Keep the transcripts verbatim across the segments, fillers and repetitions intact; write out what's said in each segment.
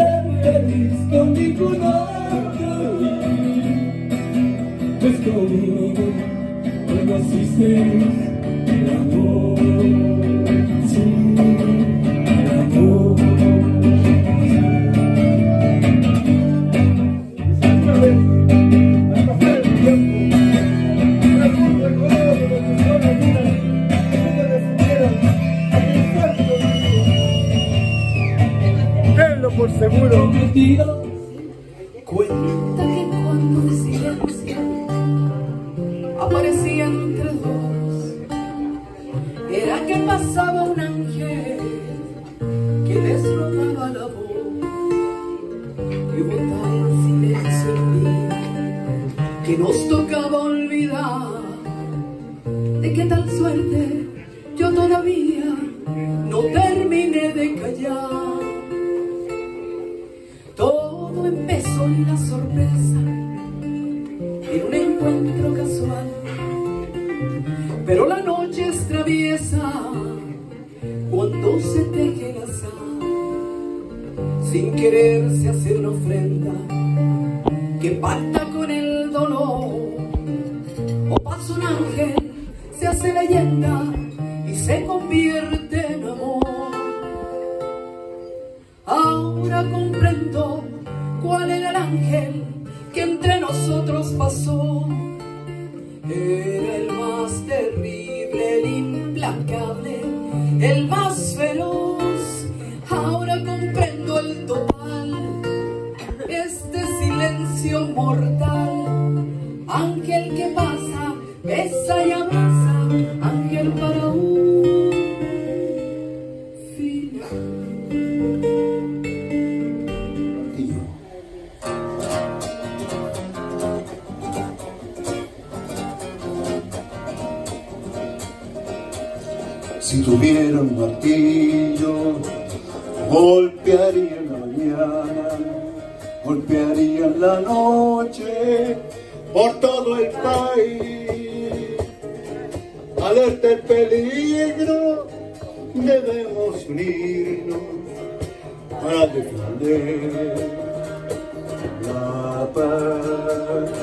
ser feliz con ningún otro, pues conmigo conociste el amor, sí, el amor. Por seguro. Cuenta que cuando el silencio aparecía entre dos, era que pasaba un ángel que deslumbraba la voz, y botaba el silencio en mí, que nos tocaba olvidar. De qué tal suerte yo todavía no terminé de callar. Todo empezó en la sorpresa, en un encuentro casual, pero la noche es traviesa cuando se teje el azar. Sin querer se hace una ofrenda que pacta con el dolor, o pasa un ángel, se hace leyenda y se convierte en amor. Ahora comprendo cuál era el ángel que entre nosotros pasó. Era el más terrible, el implacable, el más feroz. Ahora comprendo el total, este silencio mortal. Ángel que pasa, besa y abraza, ángel para un final. Si tuviera un martillo, golpearía en la mañana, golpearía en la noche, por todo el país. Alerta el peligro, debemos unirnos para defender la paz.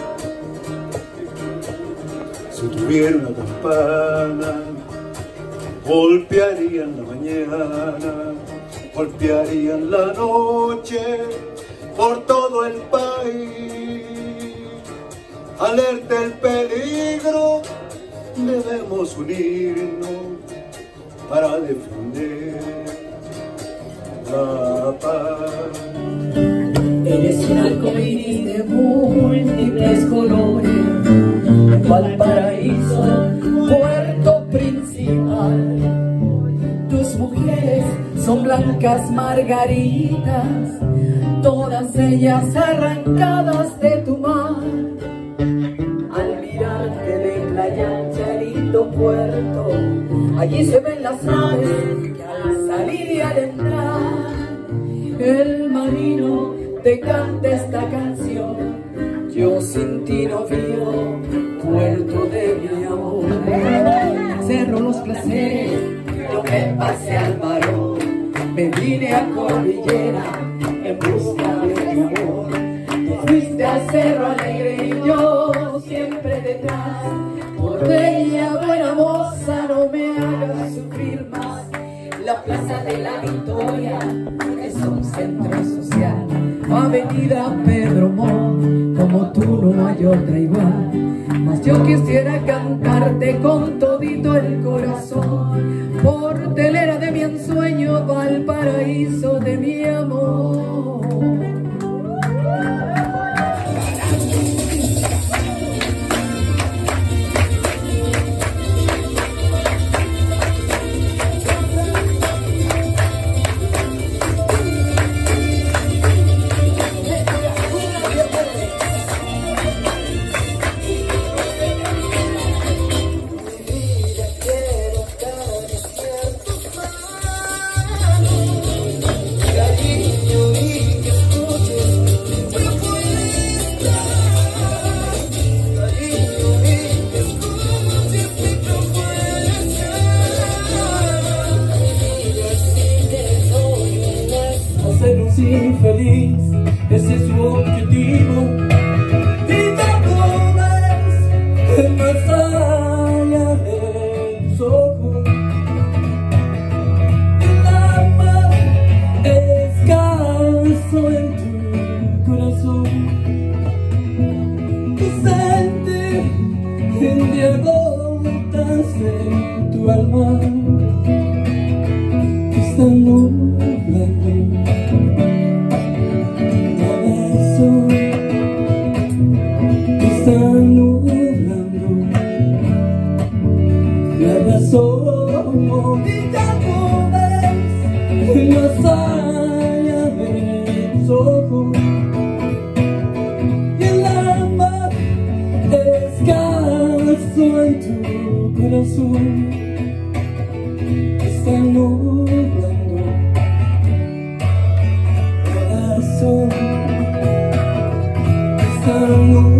Si tuviera una campana, golpearía en la mañana, golpearía en la noche, por todo el país. Alerta el peligro, debemos unirnos para defender la paz. Eres un arcoíris de múltiples colores, Valparaíso, puerto principal. Tus mujeres son blancas margaritas, todas ellas arrancadas de tu mar. Al mirarte de Playa Charito Puerto, allí se ven las naves que al salir y al entrar, el marino te canta esta canción. Yo sin ti no vivo, puerto de mi amor. Cerro los placeres, yo me pasé al varón, me vine a Cordillera en busca de mi amor. Tú fuiste al Cerro Alegre y yo siempre detrás. Por bella buena moza, no me hagas sufrir más. La Plaza de la Victoria es un centro social. Avenida Pedro Montt, como tú no hay otra igual. Mas yo quisiera cantarte con todito el corazón, por telera de mi ensueño, Valparaíso de mi amor. Cariño, hacernos infeliz, ese es su objetivo. Y ya no ves más allá de tus ojos. El alma descanso en tu corazón. Tu sentir de gotas en tu alma que están nublando la razón, que están nublando la razón. Y ya no ves más allá de tus ojos. Y el alma descanso en tu corazón, está nublando la razón, está nublando.